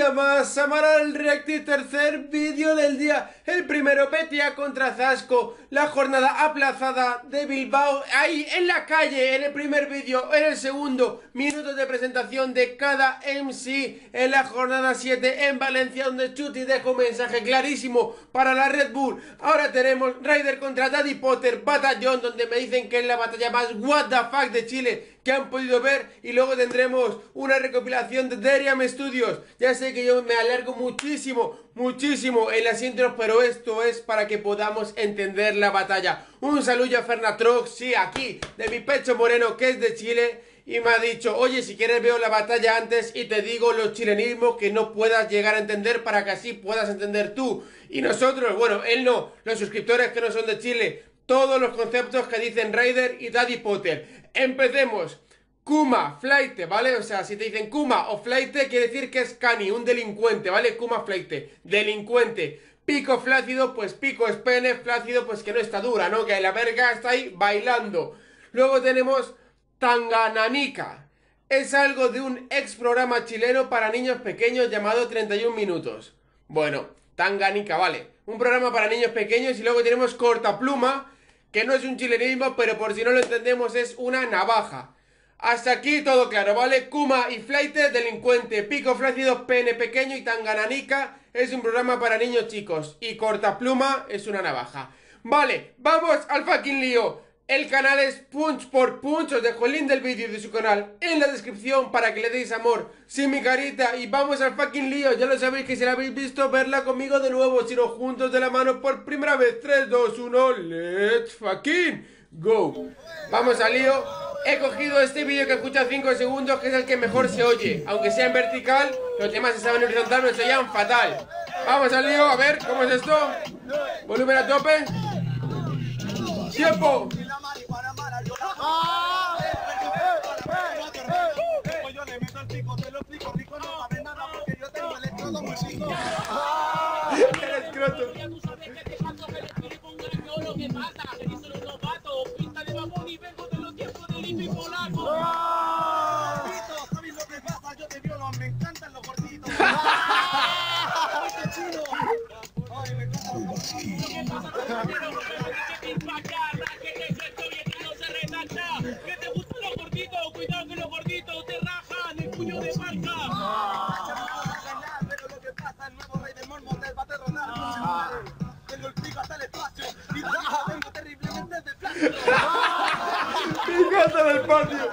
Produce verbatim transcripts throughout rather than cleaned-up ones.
día más, Amaral Reactive, tercer vídeo del día. El primero, Betia contra Zasco. La jornada aplazada de Bilbao, ahí en la calle, en el primer vídeo. En el segundo, minutos de presentación de cada M C. En la jornada siete en Valencia, donde Chuti deja un mensaje clarísimo para la Red Bull. Ahora tenemos Ryder contra Daddy Potter, Batallón, donde me dicen que es la batalla más what the fuck de Chile que han podido ver. Y luego tendremos una recopilación de Deriam Studios. Ya sé que yo me alargo muchísimo, muchísimo en las intros, pero esto es para que podamos entender la batalla. Un saludo a Fernatrox, sí, aquí, de mi pecho moreno, que es de Chile. Y me ha dicho, oye, si quieres veo la batalla antes y te digo los chilenismos que no puedas llegar a entender para que así puedas entender tú. Y nosotros, bueno, él no, los suscriptores que no son de Chile, todos los conceptos que dicen Ryder y Daddy Potter. Empecemos. Kuma, flaite, ¿vale? O sea, si te dicen Kuma o flaite, quiere decir que es cani, un delincuente, ¿vale? Kuma, flaite, delincuente. Pico, flácido, pues pico es pene, flácido, pues que no está dura, ¿no? Que la verga está ahí bailando. Luego tenemos Tangananica. Es algo de un ex programa chileno para niños pequeños llamado treinta y un minutos. Bueno, Tanganica, vale. Un programa para niños pequeños. Y luego tenemos Cortapluma, que no es un chilenismo, pero por si no lo entendemos es una navaja. Hasta aquí todo claro, ¿vale? Kuma y flaite, delincuente. Pico, flácido, pene pequeño. Y Tangananica es un programa para niños chicos. Y Cortapluma es una navaja. Vale, vamos al fucking lío. El canal es Punch por Punch. Os dejo el link del vídeo de su canal en la descripción para que le deis amor sin mi carita. Y vamos al fucking lío. Ya lo sabéis que si la habéis visto, verla conmigo de nuevo, si no juntos de la mano por primera vez. Tres, dos, uno, let's fucking go. Vamos al lío. He cogido este vídeo que escucha cinco segundos, que es el que mejor se oye. Aunque sea en vertical, los demás estaban en horizontal, me se oían fatal. Vamos al lío, a ver, ¿cómo es esto? Volumen a tope. ¡Tiempo! El escroto. ¡Picosa del patio!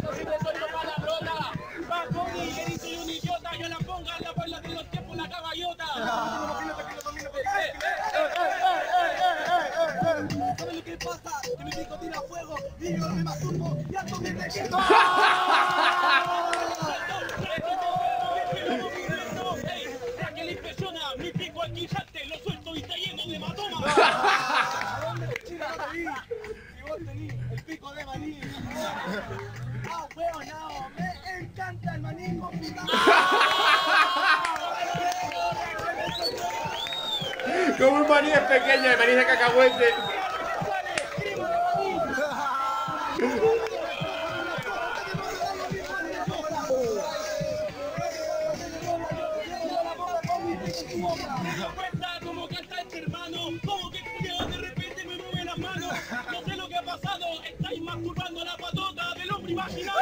El pico de maní. Ah, weón, no, me encanta el maní confitado. Como un maní es pequeño, el maní de cacahuete. Como canta este hermano, como que culiao de repente me mueve las manos. No sé lo que ha pasado, estáis masturbando la patota del hombre imaginado.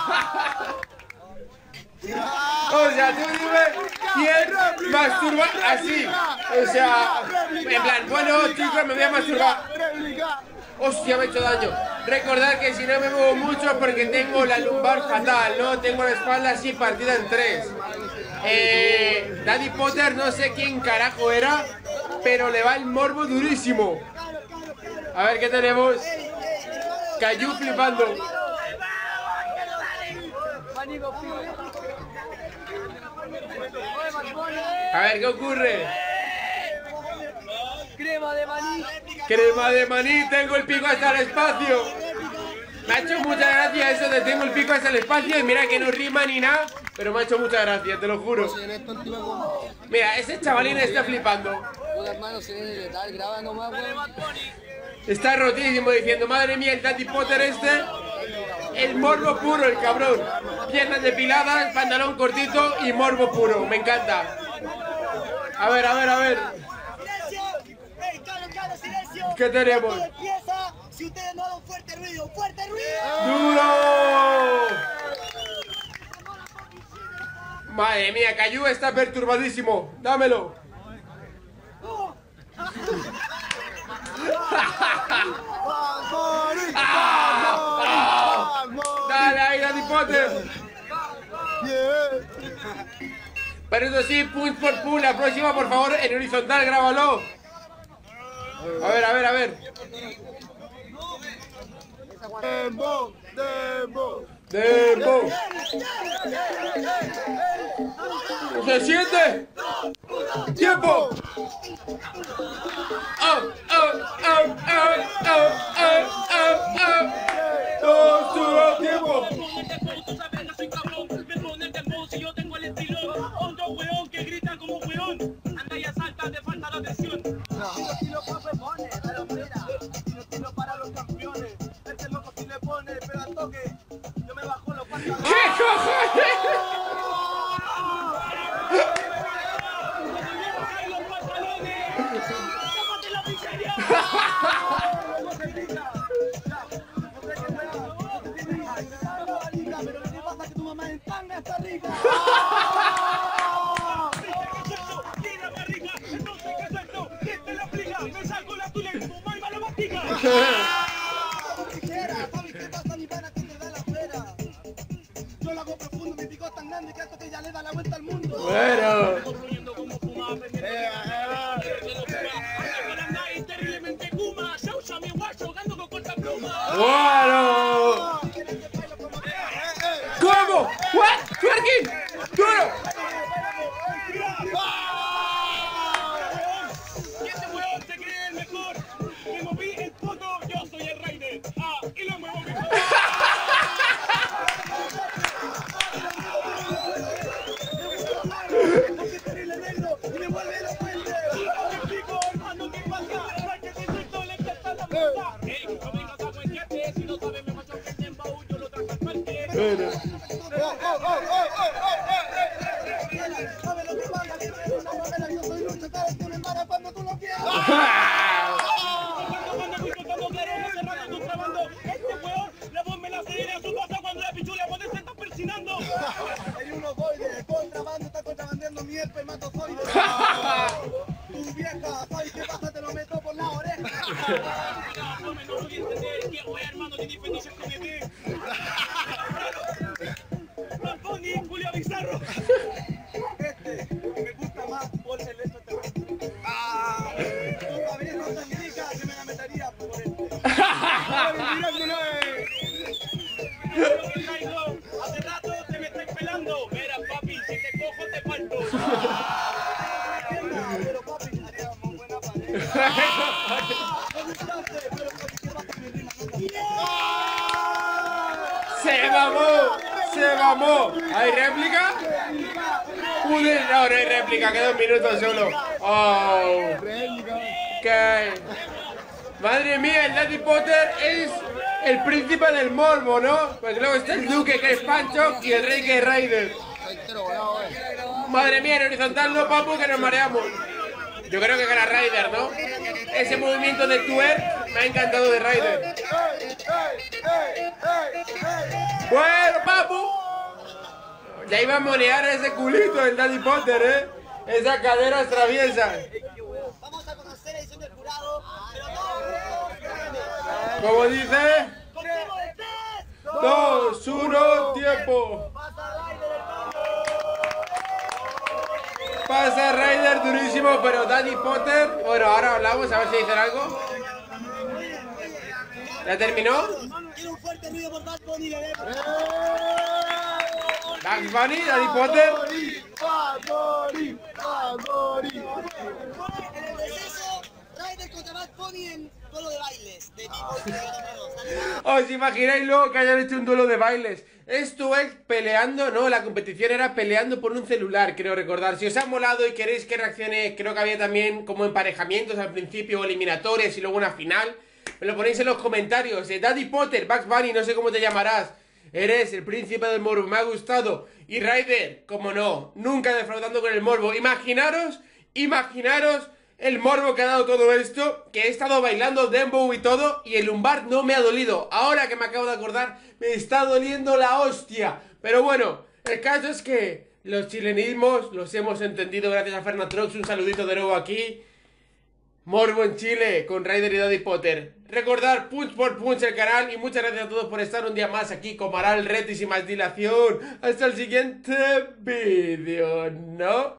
O sea, tú dime quién masturba así. O sea, en plan, bueno chicos, me voy a masturbar. Hostia, me he hecho daño. Recordad que si no me muevo mucho es porque tengo la lumbar fatal, ¿no? Tengo la espalda así partida en tres. Eh, Daddy Potter no sé quién carajo era, pero le va el morbo durísimo. A ver qué tenemos. Cayu flipando. A ver qué ocurre. Crema de maní. Crema de maní, tengo el pico hasta el espacio. Me ha hecho mucha gracia eso de tengo el pico hasta el espacio. Y mira que no rima ni nada, pero me ha hecho mucha gracia, te lo juro. Mira, ese chavalín está flipando. Está rotísimo diciendo, madre mía, el Daddy Potter este. es morbo puro el cabrón. Piernas depiladas, pantalón cortito y morbo puro. Me encanta. A ver, a ver, a ver. ¡Silencio! ¡Ey, claro, claro, silencio! ¿Qué tenemos? Todo empieza si ustedes no dan fuerte ruido. ¡Fuerte ruido! ¡Duro! Madre mía, Caillou está perturbadísimo. Dámelo. Dale ahí, Daddy Potter. Pero eso sí, punch por punch. La próxima, por favor, en horizontal, grábalo. A ver, a ver, a ver. Dembo, dembo. Dembo. ¿Se siente? ¡Tiempo! ¡Oh, oh, oh, oh, oh, oh, oh, oh! ¡Todo duro tiempo! Tú sabes que soy cabrón, me pone el tempo si yo tengo el estilo. Otro weón que grita como weón, anda y asalta, te falta la atención. Tiro pone, pero mira, tiro tiro para los campeones. Este loco si le pone, pero al toque, yo me bajo los pantalones. ¿Qué cojones? ¡Los pantalones! ¡Tápate la miseria! No se grita. Ya, no sé qué sea, no se grita. Pero lo que pasa es que tu mamá en tanga está rica. ¡Tira barriga! ¡Entonces qué suelto! ¿Quién te lo explica? ¡Me saco la tula y tu mamá lo mastica! Tijera, ¿sabes qué pasa, mi pana? Que te da la fuera. Yo lo hago profundo, mi pico es tan grande que esto que ya le da la vuelta al mundo. Bueno. Construyendo como fuma, aprendiendo y terriblemente kuma. Se usa mi guacho, jugando con corta pluma. ¡Bueno! ¿Cómo? ¿What? ¿Twerking? ¡Duro! Y este weón se cree el mejor. Que moví el poto, yo soy el Raider. Ah, y lo muevo mejor. Porque terrible negro y me vuelve los puentes. Te explico, hermano, qué pasa. Hay que decirlo, le empieza la puta. Ey, no vengas a cuenquearte. Si no sabes, me macho que el dembow yo lo traje al parque. Bueno. ¿Sabes lo que pasa? Que soy una mamera, yo soy lucha, sabes que me embara cuando tú lo quieras. Cuando fui contando claro, cerrando contrabando. Este weón, la voz me la acelera. Su pasa cuando la pichula poder se está persinando. Hay unos goides, contrabando, está contrabandeando mi espermatozoide. Tu vieja, ¿sabes qué pasa? Te lo meto por la oreja. No me no voy a entender que oye, hermano, que diferencia con E T. Marconi, Julio Bizarro. Este me gusta más por el extraterrestre. Ah, tu cabeza tan rica que me la metería por este. Lo que traigo, hace rato te me estáis pelando. Mira, papi, si te cojo te parto. Pero papi, haríamos buena pareja. Me gustaste, pero papi, ¿qué pasa? Mi rima no está. ¡Se mamó! ¡Se mamó! ¿Hay réplica? Joder, no, no hay réplica, queda un minuto solo. Oh. ¿Qué? Madre mía, el Daddy Potter es el príncipe del morbo, ¿no? Pues luego está el duque que es Pancho y el rey que es Raider. Madre mía, en horizontal no, papu, que nos mareamos. Yo creo que gana Raider, ¿no? Ese movimiento de twerk me ha encantado de Raider. Bueno, papu. Ya iba a monear a ese culito el Daddy Potter, ¿eh? Esa cadera traviesa. Vamos a conocer la edición del jurado, pero no. Como dice, ¡Contigo de tres! dos, uno, tiempo. ¡Pasa Raider, hermano! Pasa Raider durísimo, pero Daddy Potter. Bueno, ahora hablamos a ver si dicen algo. ¿Ya terminó? Quiero un fuerte ruido por Bad Bunny, bebé. Bugs Bunny, Daddy Potter. En el receso, Raider contra Bad Bunny en duelo de bailes. De tipo de ¿Os imagináis luego que hayan hecho un duelo de bailes? Esto es peleando, no, la competición era peleando por un celular, creo recordar. Si os ha molado y queréis que reaccione, creo que había también como emparejamientos al principio, eliminatorias y luego una final. Me lo ponéis en los comentarios. Eh, Daddy Potter, Bugs Bunny, no sé cómo te llamarás. Eres el príncipe del morbo, me ha gustado. Y Ryder, como no, nunca defraudando con el morbo. Imaginaros, imaginaros el morbo que ha dado todo esto, que he estado bailando dembow y todo, y el lumbar no me ha dolido. Ahora que me acabo de acordar, me está doliendo la hostia. Pero bueno, el caso es que los chilenismos los hemos entendido gracias a Fernatrox. Un saludito de nuevo aquí. Morbo en Chile con Ryder y Daddy Potter. Recordar punch por punch el canal y muchas gracias a todos por estar un día más aquí con Maral Reto y sin más dilación. Hasta el siguiente vídeo, ¿no?